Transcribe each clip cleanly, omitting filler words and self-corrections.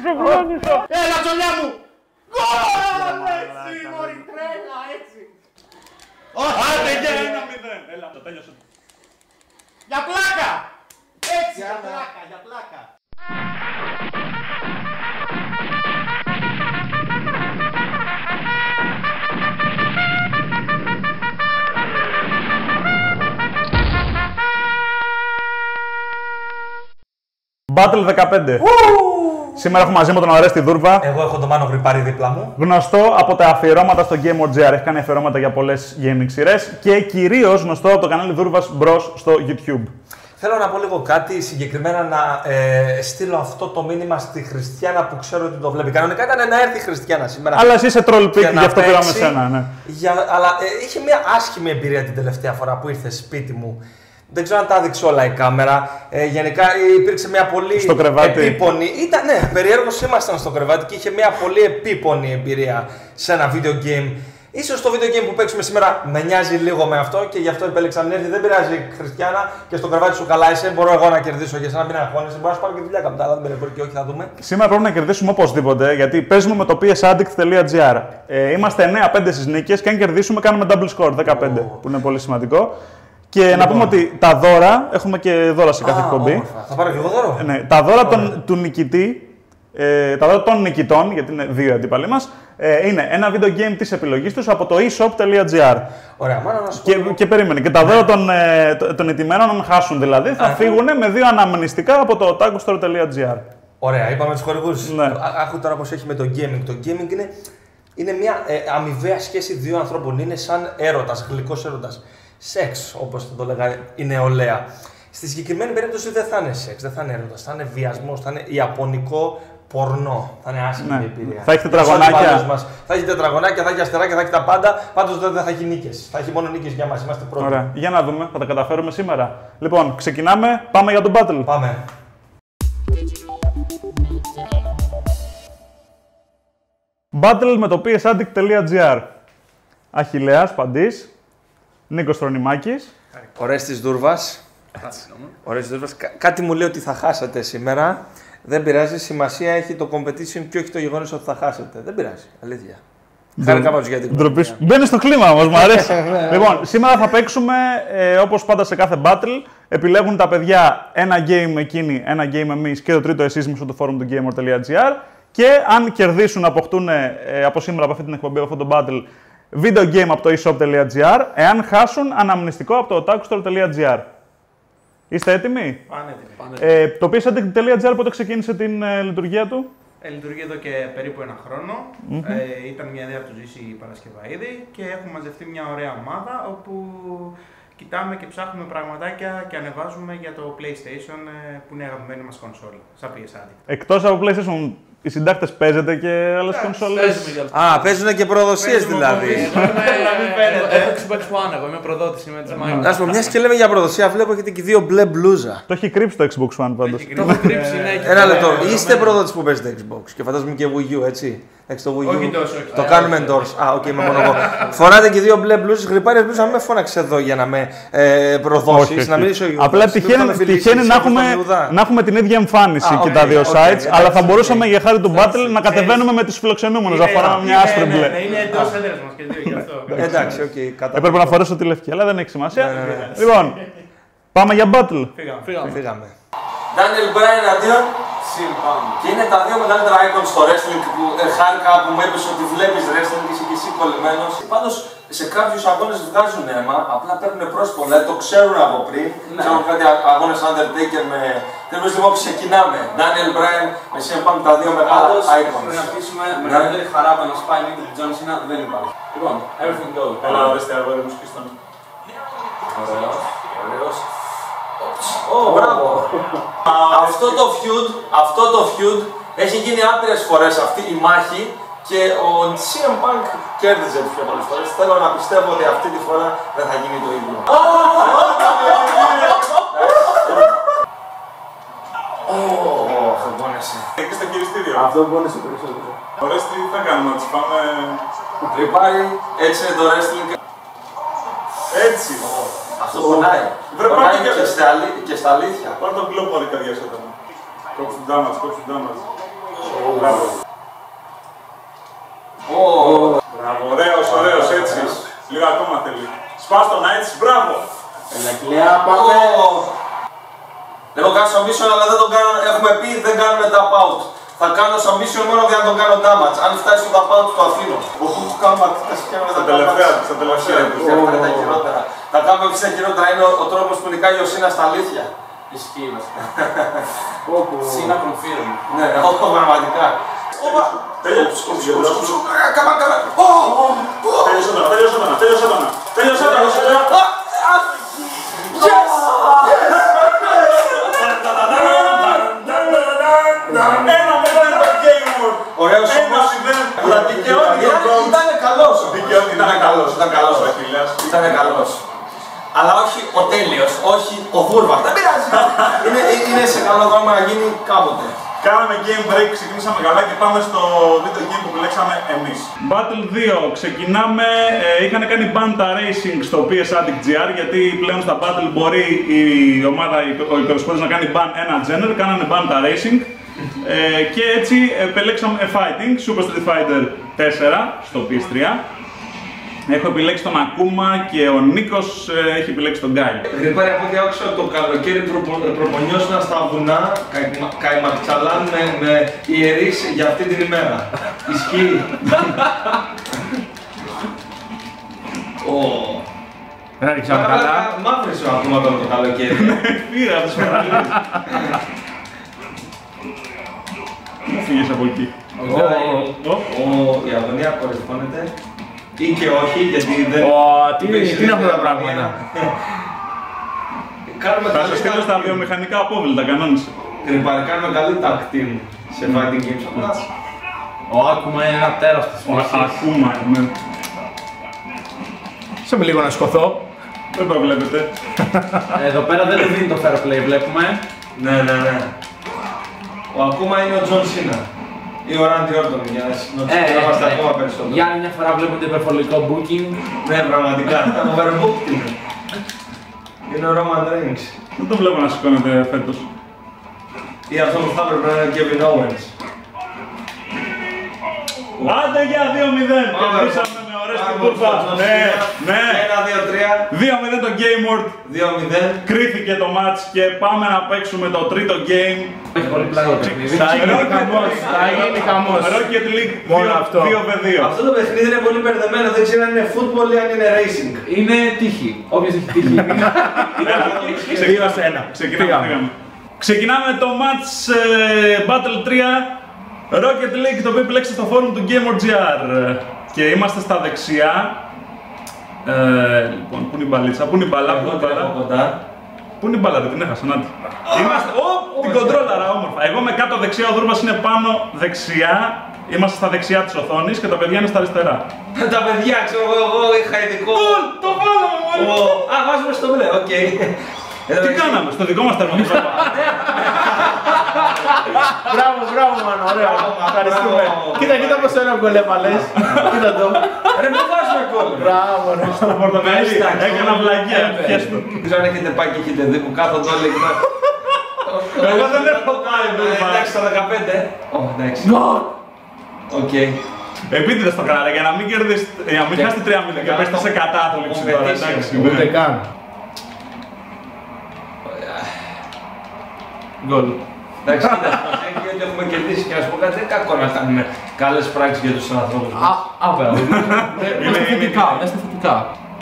ξεχνώνησα. Έλα, τσολιά μου! Γκολ! Έτσι, μωρή τρέλα, έτσι. Άντε για 1-0. Έλα, το τέλειωσε. Για πλάκα! Έτσι, για πλάκα, για πλάκα. Battle 15. Σήμερα έχω μαζί μου τον Ορέστη Δούρβα. Εγώ έχω τον Μάνο Γρυπάρη δίπλα μου. Γνωστό από τα αφιερώματα στο Game.gr. Έχει κάνει αφιερώματα για πολλές gaming σειρές και κυρίως γνωστό από το κανάλι Δούρβας Μπρος στο YouTube. Θέλω να πω λίγο κάτι συγκεκριμένα, να στείλω αυτό το μήνυμα στη Χριστιανά που ξέρω ότι το βλέπει. Κανονικά ήταν να έρθει η Χριστιανά σήμερα. Αλλά εσύ είσαι troll pick, γι' αυτό πήραμε σένα. Ναι. Αλλά είχε μια άσχημη εμπειρία την τελευταία φορά που ήρθε σπίτι μου. Δεν ξέρω αν τα έδειξε όλα η κάμερα. Γενικά υπήρξε μια πολύ στο κρεβάτι. επίπονη. Ναι, περιέργως ήμασταν στο κρεβάτι και είχε μια πολύ επίπονη εμπειρία σε ένα video game. Ίσως το video game που παίξουμε σήμερα με νοιάζει λίγο με αυτό και γι' αυτό επέλεξα να έρθει. Δεν πειράζει, Χριστιανά, και στο κρεβάτι σου καλά είσαι. Μπορώ εγώ να κερδίσω για εσένα, μην αγχώνεσαι. Μπορώ να σου πάρω και δουλειά κατά τα άλλα. Δεν με και όχι, θα δούμε. Σήμερα πρέπει να κερδίσουμε οπωσδήποτε γιατί παίζουμε με το psaddict.gr. Είμαστε 9-5 στις νίκες και αν κερδίσουμε κάνουμε double score 15, που είναι πολύ σημαντικό. Και να πούμε ότι τα δώρα, έχουμε και δώρα σε κάθε εκπομπή. Θα πάρω και εγώ δώρο. Ναι, τα δώρα του νικητή, τα δώρα των νικητών, γιατί είναι δύο αντίπαλοι μας, είναι ένα video game της επιλογής τους από το eShop.gr. Ωραία, μάνα να σου πω. Και περίμενε. Και τα δώρα των ετημένων, αν χάσουν δηλαδή, θα φύγουν με δύο αναμνηστικά από το otagostore.gr. Ωραία, είπαμε τους χορηγούς. Ναι. Άκου τώρα πώς έχει με το gaming. Το gaming είναι μια αμοιβαία σχέση δύο ανθρώπων. Είναι σαν έρωτας, γλυκός έρωτας. Σεξ, όπως θα το λέγα η νεολαία. Στη συγκεκριμένη περίπτωση δεν θα είναι σεξ, δεν θα είναι έρωτας, θα είναι βιασμός, θα είναι ιαπωνικό πορνό. Θα είναι άσχημη η εμπειρία. Θα έχει τετραγωνάκια. Θα έχει τετραγωνάκια, θα έχει αστεράκια, θα έχει τα πάντα. Πάντως δεν θα έχει νίκες. Θα έχει μόνο νίκες για μας. Είμαστε πρώτοι. Ωραία. Για να δούμε, θα τα καταφέρουμε σήμερα. Λοιπόν, ξεκινάμε. Πάμε για τον battle. Πάμε. Battle με το psaddict.gr. Αχιλλέας, Παντής. Νίκος Τρονιμάκης. Ορέστης Δούρβας. Κάτι μου λέει ότι θα χάσετε σήμερα. Δεν πειράζει, σημασία έχει το competition και όχι το γεγονός ότι θα χάσετε. Δεν πειράζει, αλήθεια. Χάρηκα πάντως για την ντροπή. Μπαίνει στο κλίμα όμως, μου αρέσει. Λοιπόν, σήμερα θα παίξουμε όπως πάντα σε κάθε battle. Επιλέγουν τα παιδιά ένα game εκείνοι, ένα game εμείς και το τρίτο εσείς μέσω του forum του gamer.gr. Και αν κερδίσουν, αποκτούν από σήμερα από αυτή την εκπομπή, από αυτό το battle, video game από το eShop.gr. Εάν χάσουν, αναμνηστικό από το otagostore.gr. Είστε έτοιμοι? Πάνε. Το psaddict.gr πότε ξεκίνησε την λειτουργία του? Λειτουργεί εδώ και περίπου ένα χρόνο. Ήταν μια ιδέα που του ζήσει η Παρασκευαίδη και έχουμε μαζευτεί μια ωραία ομάδα όπου κοιτάμε και ψάχνουμε πραγματάκια και ανεβάζουμε για το PlayStation που είναι η αγαπημένη μας κονσόλα, σαν psaddict. Εκτός από PlayStation, οι συντάκτες παίζετε και άλλες κονσόλες? παίζουν και προδοσίες δηλαδή. Έχω Xbox One, εγώ είμαι προδότης, είμαι της Microsoft. Να σου πω, μιας και λέμε για προδοσία, βλέπω έχετε και δύο μπλε μπλούζα. Το έχει κρύψει το Xbox One πάντως. Το έχω κρύψει, ναι. Ένα λεπτό, είστε προδότης που παίζετε Xbox και φαντάζομαι και Wii U, έτσι. Το Wii U. Όχι τόσο, όχι. Το κάνουμε endorse. Οκ, είμαι μόνο εγώ. Φοράτε και δύο μπλε μπλούζες, γρυπάρι, ελπίζω να μην με φώναξε εδώ για να με προδώσεις. Να μιλήσω για απλά τυχαίνει να έχουμε την ίδια εμφάνιση και τα δύο sites, αλλά θα μπορούσαμε για χάρη του battle να κατεβαίνουμε με τους φιλοξενούμενους, να φοράμε μια άσπρη μπλε. Είναι εντός έδρας μας και δύο γι' αυτό. Εντάξει, οκ, κατάλαβα. Έπρεπε να φορέσω τη λευκή, αλλά δεν έχει σημασία. Λοιπόν, πάμε για battle. Φύγαμε. Daniel Bryan αντίον και είναι τα δύο μεγαλύτερα icons στο wrestling που χάρηκα που μου έπεσε ότι βλέπεις wrestling και είσαι και εσύ κολλημένος. Πάντως σε κάποιους αγώνες βγάζουν αίμα, απλά παίρνουν πρόσωπο, δηλαδή το ξέρουν από πριν. Ξέρουν κάτι αγώνες Undertaker με... Τέλος λοιπόν ξεκινάμε. Daniel Bryan με CM Punk, τα δύο μεγάλα icons. Πρέπει να αφήσουμε μεγαλύτερη χαρά από να σπάει νίκη του John Cena, δεν υπάρχει. Λοιπόν, everything goes. Έλα, ορίστε αγόρι μου σκίστον. Ωραίος. Μπράβο! Αυτό το feud έχει γίνει άπειρες φορές αυτή η μάχη και ο CM Punk κέρδιζε τις πιο πολλές φορές. Θέλω να πιστεύω ότι αυτή τη φορά δεν θα γίνει το ίδιο. Αυτό πόνεσε. Εκεί στο χειριστήριο. Αυτό πόνεσε περισσότερο. Ωραία, τι θα κάνουμε, να τις πάμε... Τρυπάρει, έτσι είναι το wrestling. Έτσι. Αυτό πονάει. Πονάει και στα αλήθεια. Πάρ' τον κλόπο από την καρδιά σου όταν. Κόψου ντάμας, κόψου ντάμας. Μπράβο. Μπράβο, ωραίος, έτσι. Λίγο ακόμα θέλει. Σπάς τον Άιτς, μπράβο. Ελεκλαία, πάμε. Έχω κάνει submission, αλλά δεν τον κάνω. Έχουμε πει δεν κάνουμε tap out. Θα κάνω submission μόνο για να τον κάνω damage. Αν φτάσει στο tap out, το αφήνω. Κάνω μαθητές και Στα τελευταία. Αυτά είναι τα χειρότερα. Θα κάνουμε επίσης τα χειρότερα. Είναι ο τρόπος που νικάει ο Σίνα στα αλήθεια. Ισχύει βασικά. Σίνα confirm. Ναι, πραγματικά. Τέλειωσε τώρα. Ωραίος όμως, αλλά δικαιώνει, ήταν καλός. Ήταν καλός. Αλλά όχι ο τέλειος, όχι ο Βούρβαχ. Δεν πειράζει. Είναι σε καλό δρόμο να γίνει κάποτε. Κάναμε game break, ξεκινήσαμε καλά και πάμε στο βίντεο game που επιλέξαμε εμείς. Battle 2, ξεκινάμε. Είχαν κάνει ban τα racing στο PS Addict GR γιατί πλέον στα Battle μπορεί η ομάδα, ο υπεροσπότης να κάνει ban ένα genre, κάνανε ban τα racing. Και έτσι επιλέξαμε fighting, Super Street Fighter 4 στο PS3. Έχω επιλέξει τον Ακούμα και ο Νίκος έχει επιλέξει τον Γκάι. Γρήγορα από ό,τι άκουσα το καλοκαίρι προπονιώσουν στα βουνά, καημαξαλάν με ιερείς για αυτή την ημέρα. Ισχύει. Δεν άρχισαμε καλά. Μ' άφησε ο Ακούμα τώρα το καλοκαίρι. Πήρα από τους μεγαλύτερους. Μου φύγες από εκεί. Η αγωνία κορυφώνεται. Ή και όχι, γιατί δεν... Τι είναι αυτά τα πράγματα. Θα σας στείλω στα βιομηχανικά απόβλητα, κανόνισε. Κάνουμε καλή tag team σε fighting games από μας. Ο Άκουμα είναι ένα τέρας της φύσης. Ακούμα, ναι. Σε με λίγο να σκοθώ. Δεν το βλέπετε. Εδώ πέρα δεν του δίνει το fair play, βλέπουμε. Ναι. Ο Ακούμα είναι ο Τζον Σίνα. Ή ο Ράντι Όρτον, για να συνοδεύσουμε ακόμα περισσότερο. Για άλλη μια φορά βλέπουμε το υπερβολικό booking. Ναι, πραγματικά. Overbooked είναι. Είναι ο Roman Reigns. Δεν το βλέπω να σηκώνεται φέτος. Ή αυτό που θα έπρεπε να είναι ο Kevin Owens. Άντε για 2-0! Κερδίσαμε με ωραία στην κούρφα. Ναι. 1-2-3. 2-0 το Game World. 2-0. Κρίθηκε το match και πάμε να παίξουμε το τρίτο game. Έχει πολύ πλάγιο παιχνίδι. Θα γίνει χαμός. Rocket League 2v2. Αυτό το παιχνίδι είναι πολύ μπερδεμένο. Δεν ξέρω αν είναι football ή αν είναι racing. Είναι τύχη. Όποιος έχει τύχη. 2-1. Ξεκινάμε το match Battle 3. Rocket League, το οποίο επιλέξτε στο forum του Gamer.gr και είμαστε στα δεξιά. Λοιπόν, πού είναι η μπαλίτσα, πού είναι η μπαλά, πού είναι η μπαλά, δεν την έχασα, να τη. Είμαστε, την κοντρόλαρα όμορφα. Εγώ είμαι κάτω δεξιά, ο Δούρβας είναι πάνω δεξιά. Είμαστε στα δεξιά της οθόνης και τα παιδιά είναι στα αριστερά. Τα παιδιά, ξέρω εγώ είχα ειδικό... Το βάλαμε μόνο! Α, βάζουμε στο μπλε, οκ. Τι κάναμε, στο δικό μας τερματοφύλακα. Μπράβο, μάνα, ωραία. Ευχαριστούμε. Κοίτα πως ένα γκολ έβαλες. Κοίτα το. Ρε, μην βάζουμε γκολ. Μπράβο, ρε. Στο πορτοκαλί, έκανα βλαγία. Δεν ξέρω αν έχετε πάει και έχετε δει που κάθονται όλοι εκεί. Εγώ δεν έχω πάει, εντάξει, στα 15. Εντάξει. Οκ. Επίτηδες το κάνατε για να μην κερδίσετε, για να μην χάσετε 3-0 και πέστε σε κατάθλιψη τώρα, εντάξει. Ούτε καν. Γκολ. Εντάξει, κοίτα, ότι έχουμε κερδίσει και να σου πω κάτι, δεν κακό να κάνουμε καλές πράξεις για τους ανθρώπους. Βέβαια. Είμαστε θετικά.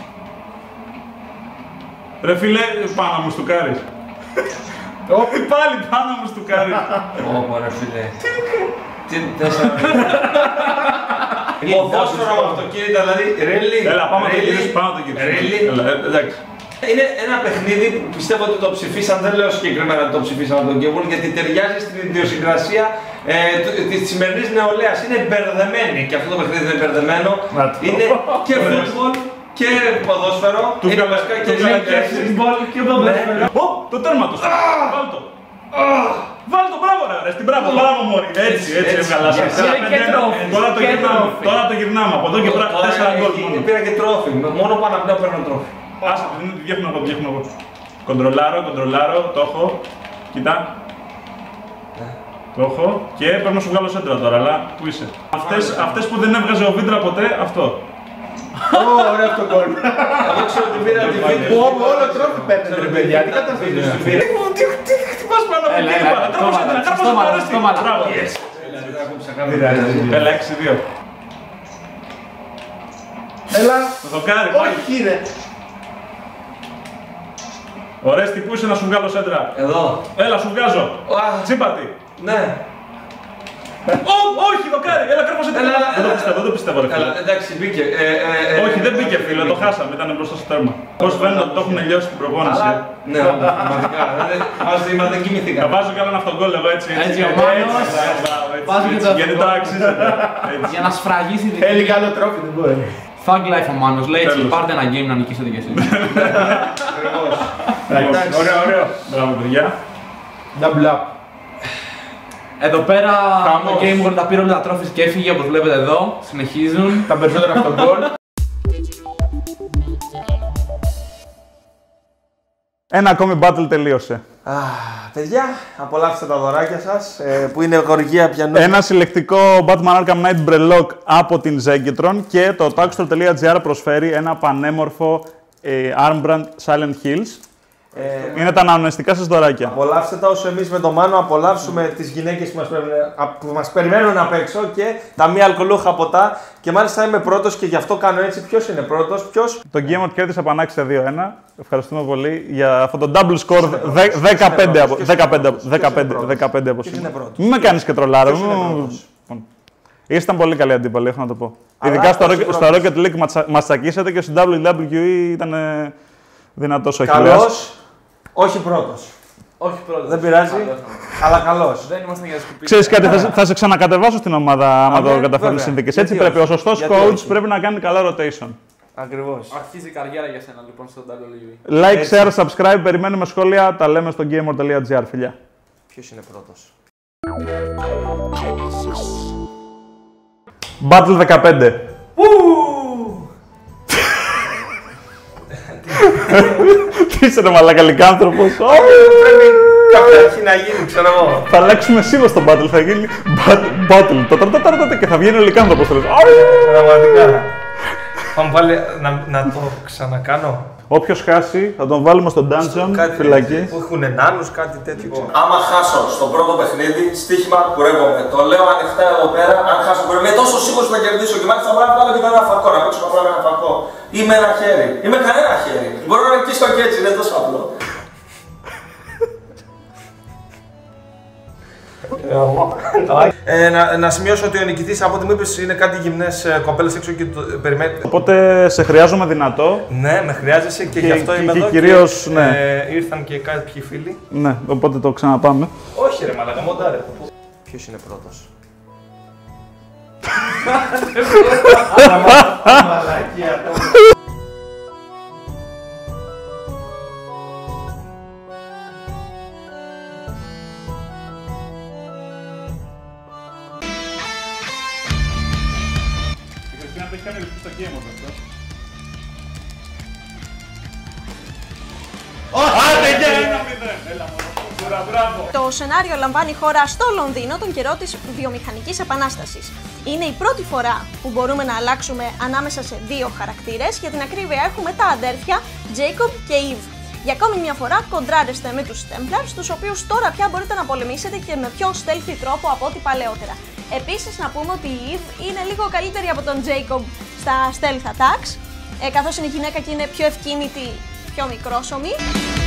Ρε φίλε, πάνω μου στο κάρι. Πάλι πάνω μου στο κάρι. Ω, ρε φίλε. Τι θες να πεις. Ποδόσφαιρο με αυτοκίνητα, δηλαδή, really. Έλα, πάμε το γυρίσουμε, πάμε το γυρίσουμε. Εντάξει. Είναι ένα παιχνίδι που πιστεύω ότι το ψηφίσαν, δεν λέω συγκεκριμένα ότι το ψηφίσαν από τον Game γιατί ταιριάζει στην ιδιοσυγκρασία της σημερινής νεολαίας. Είναι μπερδεμένη και αυτό το παιχνίδι είναι μπερδεμένο. Είναι και football και ποδόσφαιρο. Είναι βασικά και football και ποδόσφαιρο. Το τέρμα του. Βάλ' το, μπράβο ρε, στην μπράβο, μόρι. Έτσι, έβγαλα. Τώρα το γυρνάμε, από εδώ και πέρα 4 γκολ. Πήρα και τρόφι, μόνο πάνω από παίρνω τρόφι. Πάσα, δεν διέχουμε εγώ. Κοντρολάρω, το έχω. Κοίτα. Το έχω και πρέπει να σου βγάλω σέντρα τώρα, αλλά πού είσαι. Αυτές που δεν έβγαζε ο Βίντρα ποτέ, αυτό. Ωραίο αυτό γκολ. Εγώ ξέρω ότι πήρα τη βίντεο. Που όλο τρόπο παίρνετε ρε παιδιά, τι κατάσταση είναι στη βίντεο. Τι χτυπάς πάνω από εκεί, μπάλα, τρόπος σέντρα, κάπως το αρέσει. Μπράβο. Έλα, 6-2. Έλα. Το δοκάρι, πάει. Όχι ρε. Ωραίες, τι πού είσαι να σου βγάλω σέντρα. Εδώ. Έλα, σου βγάζω. Τσίπατη. Ναι. Όχι, δοκάρι, έλα κρέμω σέντρα. Δεν το πιστεύω ρε φίλε. Καλά, εντάξει, μπήκε. Όχι, δεν μπήκε φίλε, το χάσαμε, ήταν μπροστά στο τέρμα. Πώς φαίνεται ότι το έχουν λιώσει την προπόνηση. Ναι, πραγματικά. Δεν κοιμηθήκα. Θα βάζω κι άλλο ένα αυτογκόλ εγώ έτσι. Έτσι, ο Μάνος. Βάζει και το Γιατί το αξίζεται. Για να σφραγίσει την. Θέλει καλό τρόπο, δεν μπορεί. Thug life ο Μάνος, λέει έτσι, πάρτε ένα game να νικήσετε κι εσείς. Ωραίο, ωραίο. Μπράβο παιδιά. Double up. Εδώ πέρα το Game World τα πήρε όλα τα trophies και έφυγε όπως βλέπετε εδώ. Συνεχίζουν. Τα περισσότερα από τον γκολ. Ένα ακόμη battle τελείωσε. Παιδιά, απολαύστε τα δωράκια σας που είναι χορηγία πιανού. Ένα συλλεκτικό Batman Arkham Knight Brelock από την Zenketron και το Taxtor.gr προσφέρει ένα πανέμορφο Armbrand Silent Hills. Είναι τα αναμνηστικά σας δωράκια. Απολαύστε τα όσο εμείς με το Μάνο απολαύσουμε τις γυναίκες που μας περιμένουν απ' έξω και τα μη αλκοολούχα ποτά. Και μάλιστα είμαι πρώτος και γι' αυτό κάνω έτσι. Ποιος είναι πρώτος, ποιος? Το Game κέρδισε πανάξια 2-1. Ευχαριστούμε πολύ για αυτό το double score 15 από σήμερα. Μην με κάνεις και τρολάρα. Ήσταν πολύ καλή αντίπαλοι, έχω να το πω. Ειδικά στο Rocket League μας τσακίσατε και στο WWE ήταν δυνατός ο Αχιλλέας. Καλός, όχι πρώτος. Όχι πρώτος. Δεν πειράζει, αλλά καλός. Δεν ήμασταν για σκουπίδια. Ξέρεις κάτι, θα σε ξανακατεβάσω στην ομάδα άμα το καταφέρουν οι συνθήκες. Έτσι πρέπει. Ο σωστός coach πρέπει να κάνει καλό rotation. Ακριβώς. Αρχίζει η καριέρα για σένα λοιπόν στο WWE. Like, share, subscribe, περιμένουμε σχόλια, τα λέμε στο gamer.gr, φιλιά. Ποιος είναι πρώτος? Battle 15. Τι είσαι ρε μαλάκα λυκάνθρωπος. Κάποια αρχή να γίνει, ξέρω εγώ. Θα αλλάξουμε σίγουρα στο Battle, θα γίνει Battle. Και θα βγαίνει ο λυκάνθρωπος. Πραγματικά. Θα μου βάλει να το ξανακάνω. Όποιος χάσει θα τον βάλουμε στο dungeon, φυλακή. Που έχουν νάνους, κάτι τέτοιο. Άμα χάσω στο πρώτο παιχνίδι, στοίχημα κουρεύομαι. Το λέω ανοιχτά εδώ πέρα. Αν χάσω, είμαι τόσο σίγουρος που θα κερδίσω. Και μάλιστα θα βάλω και με ένα φακό. Να παίξω απλά με ένα φακό. Ή με ένα χέρι. Ή με κανένα χέρι. Μπορώ να νικήσω και έτσι, είναι τόσο απλό. Να σημειώσω ότι ο νικητής από ό,τι μου είπες είναι κάτι γυμνές κοπέλες έξω και το περιμένει. Οπότε σε χρειάζομαι δυνατό. Ναι, με χρειάζεσαι και γι' αυτό είμαι εδώ. Κυρίως, και, ναι. Ήρθαν και κάποιοι φίλοι. Ναι, οπότε το ξαναπάμε. Όχι ρε μαλάκα, μοντάρε. Ποιος είναι πρώτος? Μαλακία. Το σενάριο λαμβάνει χώρα στο Λονδίνο τον καιρό της βιομηχανικής επανάστασης. Είναι η πρώτη φορά που μπορούμε να αλλάξουμε ανάμεσα σε δύο χαρακτήρες. Για την ακρίβεια έχουμε τα αδέρφια Jacob και Eve. Για ακόμη μια φορά κοντράρεστε με τους Templars, τους οποίους τώρα πια μπορείτε να πολεμήσετε και με πιο stealthy τρόπο από ό,τι παλαιότερα. Επίσης να πούμε ότι η Eve είναι λίγο καλύτερη από τον Jacob στα stealth attacks, καθώς είναι γυναίκα και είναι πιο ευκίνητη, πιο μικρόσωμη.